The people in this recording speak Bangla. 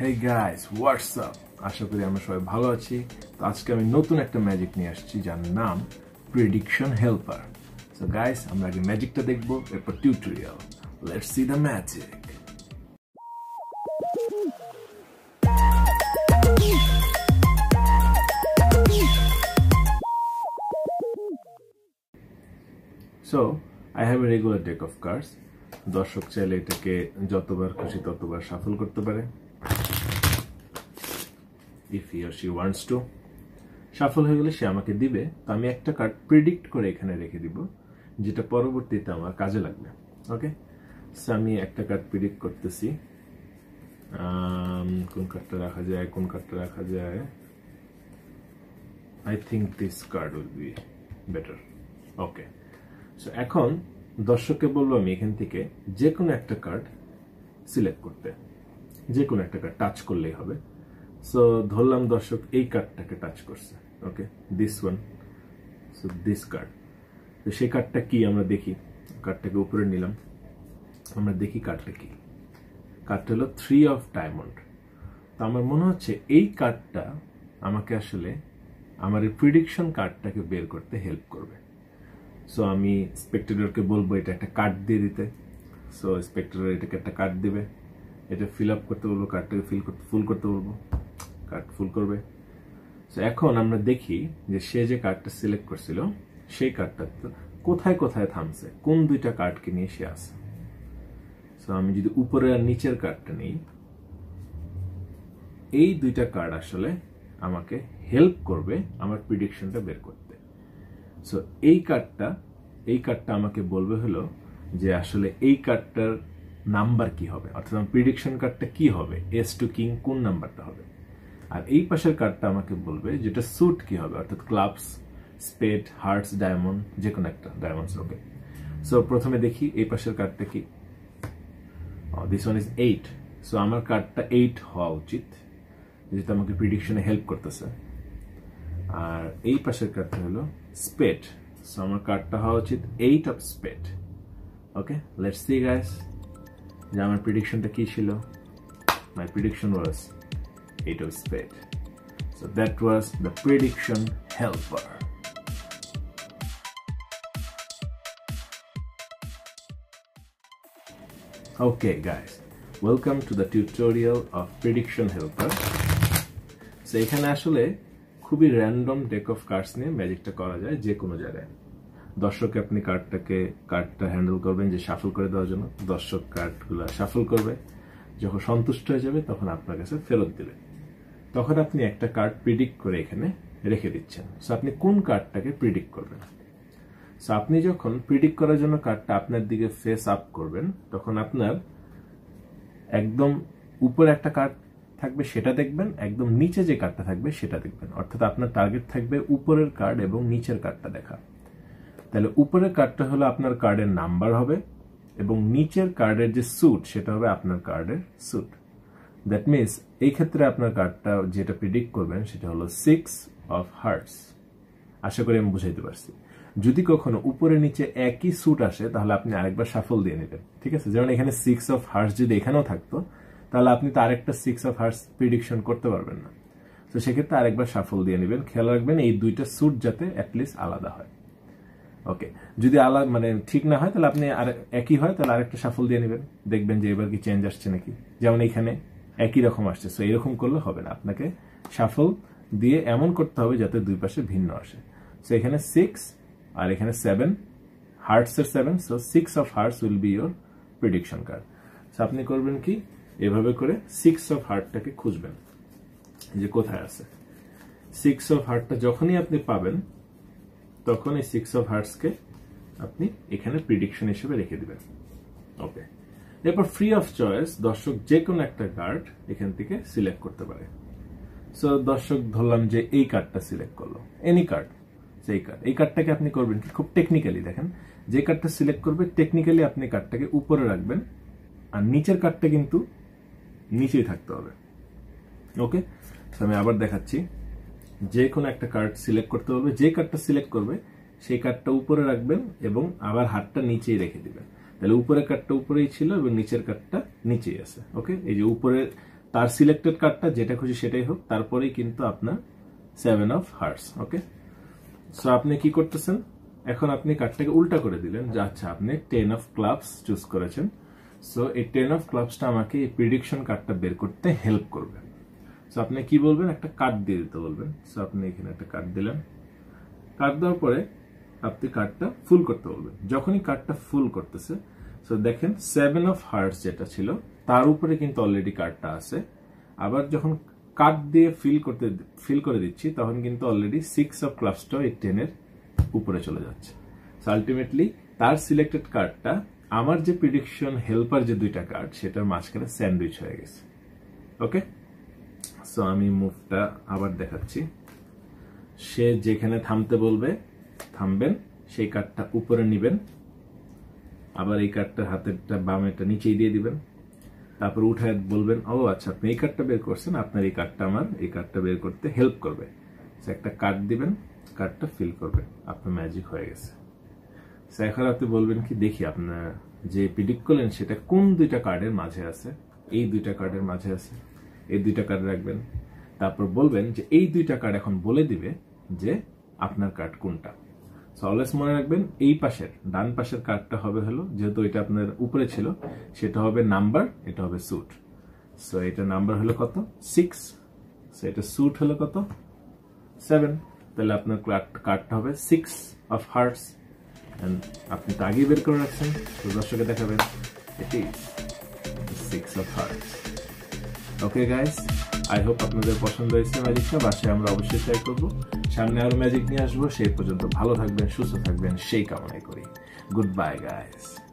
Hey guys, what's up? আশা করি আমরা সবাই ভালো আছি। তো আজকে আমি নতুন একটা ম্যাজিক নিয়ে আসছি যার নাম প্রেডিকশন হেল্পার। সো গাইস, আমরা আগে ম্যাজিকটা দেখব, এরপর tutorial. Let's see the magic. So, I have a regular deck of cards. দর্শক চাইলে এটাকে যতবার খুশি ততবার শাফল করতে পারে। If he or she wants to. Shuffle হয়ে গেলে সে আমাকে দিবে, তো আমি একটা কার্ড প্রেডিক্ট করে এখানে রেখে দিব যেটা পরবর্তীতে আমার কাজে লাগবে। ওকে, সো আমি একটা কার্ড প্রেডিক্ট করতেছি। কোন কার্ডটা রাখা যায়, কোন কার্ডটা রাখা যায়? I think this card will be better. Okay, so এখন দর্শককে বলবো আমি এখান থেকে যে কোনো একটা কার্ড সিলেক্ট করতে, যে কোনো একটা কার্ড টাচ করলেই হবে। সো ধরলাম দর্শক এই কার্ডটাকে টাচ করছে। Okay, this one, so this card. তো সেই কার্ডটা কি আমরা দেখি। কার্ডটাকে উপরে নিলাম, আমরা দেখি কার্ডটা কি। কার্ডটা হলো 3 অফ ডায়মন্ড। তো আমার মনে হচ্ছে এই কার্ডটা আমাকে আসলে আমার এই প্রেডিকশন কার্ডটাকে বের করতে হেল্প করবে। সো আমি স্পেক্টেটরকে বলবো এটা একটা কার্ড দিয়ে দিতে। সো স্পেক্টেটর এটাকে একটা কার্ড দিবে, এটা ফিল আপ করতে বলবো, কার্ডটাকে ফুল করতে বলবো, কার্ড ফুল করবে। সো এখন আমরা দেখি যে সে যে কার্ডটা সিলেক্ট করছিল সেই কার্ডটা কোথায় কোথায় থামছে, কোন দুইটা কার্ডকে নিয়ে সে আসে। সো আমি যদি উপরে আর নিচের কার্ডটা নিই, এই দুইটা কার্ড আসলে আমাকে হেল্প করবে আমার প্রেডিকশনটা বের করতে। সো এই কার্ডটা আমাকে বলবে হলো যে আসলে এই কার্ডটার নাম্বার কি হবে, অর্থাৎ আমার প্রেডিকশন কার্ডটা কি হবে, এস টু কিং কোন নাম্বারটা হবে। আর এই পাশের কার্ডটা আমাকে বলবে যেটা স্যুট কি হবে, অর্থাৎ ক্লাবস, স্পেড, হার্টস, ডায়মন্ড, যে কোনো একটা ডায়মন্ডস। ওকে, সো প্রথমে দেখি এই পাশের কার্ডটা কি। This one is 8। সো আমার কার্ডটা 8 হওয়া উচিত, যেটা আমাকে প্রেডিকশনে হেল্প করতেছে। আর এই পাশের কার্ডটা হলো স্পেড। সো আমার কার্ডটা হওয়া উচিত 8 of spade. Okay, let's see guys যে আমার প্রেডিকশনটা কি ছিল। My prediction was 8 of spade. So that was the prediction helper. Okay guys, welcome to the tutorial of prediction helper. So এখানে আসলে খুবই র্যান্ডম ডেক অফ কার্ডস নিয়ে ম্যাজিকটা করা যায় যে কোনো জায়গায়। দর্শক আপনি কার্ডটা হ্যান্ডেল করবেন যে শাফল করে দেওয়ার জন্য। দর্শক কার্ডগুলো শাফল করবে, যখন সন্তুষ্ট হয়ে যাবে তখন আপনার কাছে ফেরত দিবে। তখন আপনি একটা কার্ড প্রিডিক্ট করে এখানে রেখে দিচ্ছেন। সো আপনি কোন কার্ডটাকে প্রিডিক্ট করবেন। সো আপনি যখন প্রিডিক্ট করার জন্য কার্ডটা আপনার দিকে ফেস আপ করবেন, তখন আপনার একদম উপরে একটা কার্ড থাকবে সেটা দেখবেন, একদম নিচে যে কার্ডটা থাকবে সেটা দেখবেন। অর্থাৎ আপনার টার্গেট থাকবে উপরের কার্ড এবং নিচের কার্ডটা দেখা। তাহলে উপরের কার্ডটা হলো আপনার কার্ডের নাম্বার হবে, এবং নিচের কার্ডের যে স্যুট সেটা হবে আপনার কার্ডের স্যুট। দ্যাট মিনস এই ক্ষেত্রে আপনার কার্ডটা যেটা প্রেডিক্ট করবেন সেটা হলো 6 অফ হার্টস। আশা করি আমি বুঝাইতে পারছি। যদি কখনো উপরে নিচে একই স্যুট আসে তাহলে আপনি আরেকবার শাফল দিয়ে নেবেন। ঠিক আছে, যেমন এখানে 6 অফ হার্টস যদি এখানেও থাকতো তাহলে আপনি তো আরেকটা 6 অফ হার্টস প্রেডিকশন করতে পারবেন না। তো সেক্ষেত্রে আরেকবার শাফল দিয়ে নেবেন। খেয়াল রাখবেন এই দুইটা স্যুট যাতে অ্যাটলিস্ট আলাদা হয়। ওকে, যদি আলাদা মানে ঠিক না হয় তাহলে আপনি আর একই হয় তাহলে আরেকটা শাফল দিয়ে নেবেন, দেখবেন যে এবার কি চেঞ্জ আসছে নাকি। যেমন এখানে একই রকম আসছে, সো এরকম করলে হবে না, আপনাকে শাফল দিয়ে এমন করতে হবে যাতে দুই পাশে ভিন্ন আসে। সো এখানে 6 আর এখানে 7, হার্টস এর 7, so 6 of hearts will be your prediction card. So আপনি করবেন কি, এভাবে করে 6 অফ হার্টটাকে খুঁজবেন যে কোথায় আছে। 6 অফ হার্টটা যখনই আপনি পাবেন তখন এই 6 অফ হার্টসকে আপনি এখানে প্রেডিকশন হিসেবে রেখে দিবেন। ওকে, এরপর ফ্রি অফ চয়েস দর্শক যে কোনো একটা কার্ড এখান থেকে সিলেক্ট করতে পারে। সো দর্শক ধরলাম যে এই কার্ডটা সিলেক্ট করলো, এনি কার্ড, সেই কার্ড। এই কার্ডটাকে আপনি করবেন কি, খুব টেকনিক্যালি দেখেন, যে কার্ডটা সিলেক্ট করবে টেকনিক্যালি আপনি কার্ডটাকে উপরে রাখবেন, আর নিচের কার্ডটা কিন্তু নিচেই থাকতে হবে। ওকে, আমি আবার দেখাচ্ছি। যে কোনো একটা কার্ড সিলেক্ট করতে হবে, যে কার্ডটা সিলেক্ট করবে সেই কার্ডটা উপরে রাখবেন এবং আবার হাতটা নিচেই রেখে দিবেন। তাহলে উপরের কার্ডটা উপরেই ছিল এবং নিচের কার্ডটা নিচেই আছে। ওকে, এই যে উপরের তার সিলেক্টেড কার্ডটা যেটা খুশি সেটাই হোক, তারপরেই কিন্তু আপনার 7 অফ হার্টস। ওকে, সো আপনি কি করতেছেন, এখন আপনি কার্ডটাকে উল্টা করে দিলেন যে আচ্ছা আপনি 10 অফ ক্লাবস চুজ করেছেন। সো এই 10 অফ ক্লাবসটা আমাকে এই প্রিডিকশন কার্ডটা বের করতে হেল্প করবে। সো আপনি কি বলবেন, একটা কার্ড দিয়ে দিতে বলবেন। সো আপনি এখানে একটা কার্ড দিলেন, কার্ড দেওয়ার পরে আপনি কার্ডটা ফুল করতে বলবেন। যখনই কার্ডটা ফুল করতেছে, সো দেখেন 7 অফ হার্টস যেটা ছিল তার উপরে কিন্তু অলরেডি কার্ডটা আছে। আবার যখন কার্ড দিয়ে ফিল করে দিচ্ছি তখন কিন্তু অলরেডি 6 অফ ক্লাবসটাও এই 10 এর উপরে চলে যাচ্ছে। সো আলটিমেটলি তার সিলেক্টেড কার্ডটা আমার যে প্রিডিকশন হেল্পার যে দুইটা কার্ড সেটার মাঝখানে স্যান্ডউইচ হয়ে গেছে। ওকে, সো আমি মুভটা আবার দেখাচ্ছি। সে যেখানে থামতে বলবে থামবেন, সেই কার্ডটা উপরে নিবেন, আবার এই কার্ডটা হাতেরটা বামেটা নিচেই দিয়ে দিবেন, তারপর উঠায় বলবেন ও আচ্ছা আপনি এই কার্ডটা বের করছেন, আপনার এই কার্ডটা আমার এই কার্ডটা বের করতে হেল্প করবে। একটা কার্ড দিবেন, কার্ডটা ফিল করবেন, আপনার ম্যাজিক হয়ে গেছে। এখন আপনি বলবেন কি দেখি আপনার যে প্রিডিক্ট করলেন সেটা কোন দুইটা কার্ডের মাঝে আছে, এই দুইটা কার্ডের মাঝে আছে, এই দুইটা কার্ড রাখবেন। তারপর বলবেন যে এই দুইটা কার্ড এখন বলে দিবে যে আপনার কার্ড কোনটা। সো অলওয়েজ মনে রাখবেন এই পাশের ডান পাশের কার্ডটা হবে হলো, যেহেতু এটা আপনার উপরে ছিল, সেটা হবে নাম্বার, এটা হবে স্যুট। সো এটা নাম্বার হলো কত 6, সো এটা স্যুট হলো কত 7, তাহলে আপনার কার্ডটা হবে 6 অফ হার্টস। আপনি তো আগেই বের করে রাখছেন, তো দর্শকে দেখাবেন এটি 6 of hearts. Okay guys, I hope আপনাদের পছন্দ হয়েছে ম্যাজিকটা। বাসায় আমরা অবশ্যই ট্রাই করবো, সামনে আরো ম্যাজিক নিয়ে আসবো। সেই পর্যন্ত ভালো থাকবেন, সুস্থ থাকবেন সেই কামনাই করি। Good bye guys.